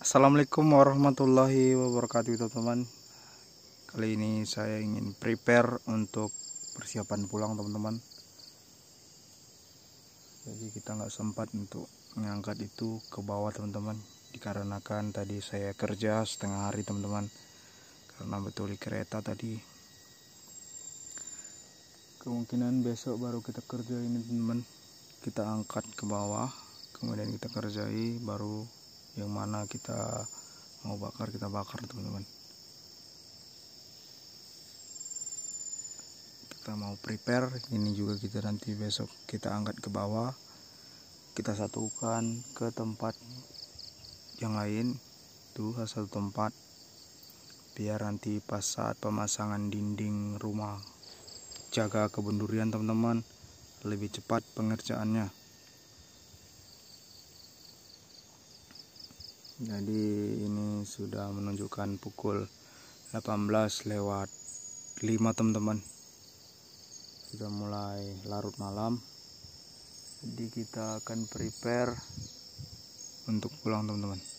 Assalamualaikum warahmatullahi wabarakatuh teman-teman. Kali ini saya ingin prepare untuk persiapan pulang teman-teman. Jadi kita nggak sempat untuk mengangkat itu ke bawah teman-teman, dikarenakan tadi saya kerja setengah hari teman-teman, karena betul di kereta tadi. Kemungkinan besok baru kita kerja ini teman-teman, kita angkat ke bawah, kemudian kita kerjai, baru yang mana kita mau bakar kita bakar teman-teman. Kita mau prepare ini juga, kita nanti besok kita angkat ke bawah, kita satukan ke tempat yang lain tuh, satu tempat, biar nanti pas saat pemasangan dinding rumah jaga kebun durian teman-teman lebih cepat pengerjaannya. Jadi ini sudah menunjukkan pukul 18:05 teman-teman, sudah mulai larut malam. Jadi kita akan prepare untuk pulang teman-teman.